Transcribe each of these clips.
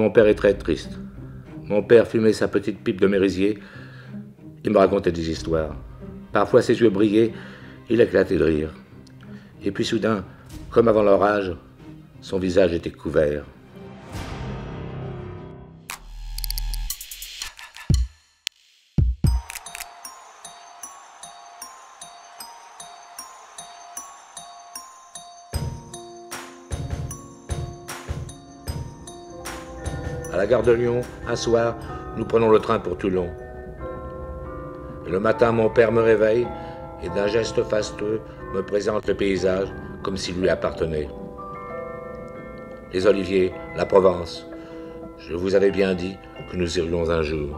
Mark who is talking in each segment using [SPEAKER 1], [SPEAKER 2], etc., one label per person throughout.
[SPEAKER 1] Mon père est très triste. Mon père fumait sa petite pipe de merisier. Il me racontait des histoires. Parfois ses yeux brillaient, il éclatait de rire. Et puis soudain, comme avant l'orage, son visage était couvert. À la gare de Lyon, un soir, nous prenons le train pour Toulon. Et le matin, mon père me réveille et d'un geste fastueux me présente le paysage comme s'il lui appartenait. Les oliviers, la Provence. Je vous avais bien dit que nous irions un jour.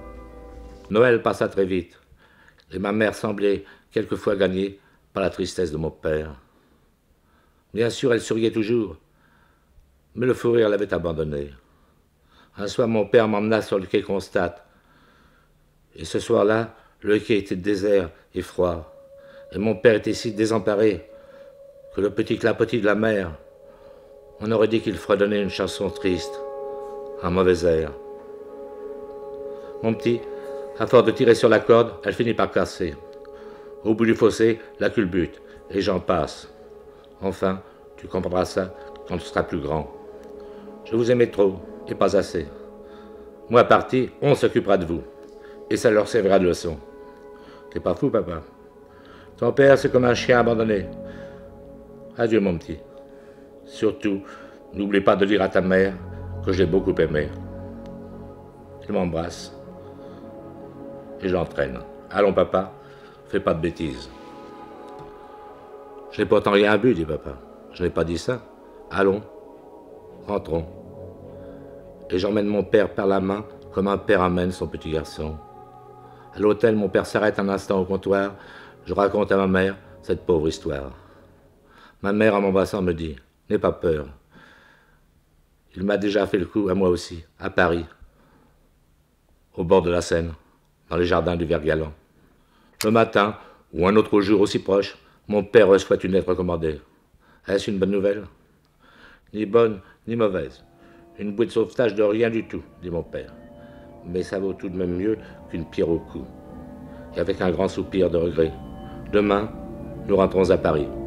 [SPEAKER 1] Noël passa très vite et ma mère semblait quelquefois gagnée par la tristesse de mon père. Bien sûr, elle souriait toujours, mais le fou rire l'avait abandonnée. Un soir, mon père m'emmena sur le quai Constate. Et ce soir-là, le quai était désert et froid. Et mon père était si désemparé que le petit clapotis de la mer, on aurait dit qu'il fredonnait une chanson triste, un mauvais air. Mon petit, à force de tirer sur la corde, elle finit par casser. Au bout du fossé, la culbute, et j'en passe. Enfin, tu comprendras ça quand tu seras plus grand. Je vous aimais trop, et pas assez. Moi parti, on s'occupera de vous. Et ça leur servira de leçon. T'es pas fou, papa? Ton père, c'est comme un chien abandonné. Adieu, mon petit. Surtout, n'oublie pas de dire à ta mère que je l'ai beaucoup aimé. Il m'embrasse. Et j'entraîne. Allons, papa, fais pas de bêtises. Je n'ai pourtant rien bu, dit papa. Je n'ai pas dit ça. Allons, rentrons. Et j'emmène mon père par la main comme un père amène son petit garçon. À l'hôtel, mon père s'arrête un instant au comptoir. Je raconte à ma mère cette pauvre histoire. Ma mère, en m'embrassant, me dit « N'aie pas peur. Il m'a déjà fait le coup à moi aussi, à Paris, au bord de la Seine, dans les jardins du Vert-Galant. Le matin, ou un autre jour aussi proche, mon père reçoit une lettre recommandée. Est-ce une bonne nouvelle? Ni bonne, ni mauvaise. Une bouée de sauvetage de rien du tout, dit mon père. Mais ça vaut tout de même mieux qu'une pierre au cou. Et avec un grand soupir de regret, demain, nous rentrons à Paris.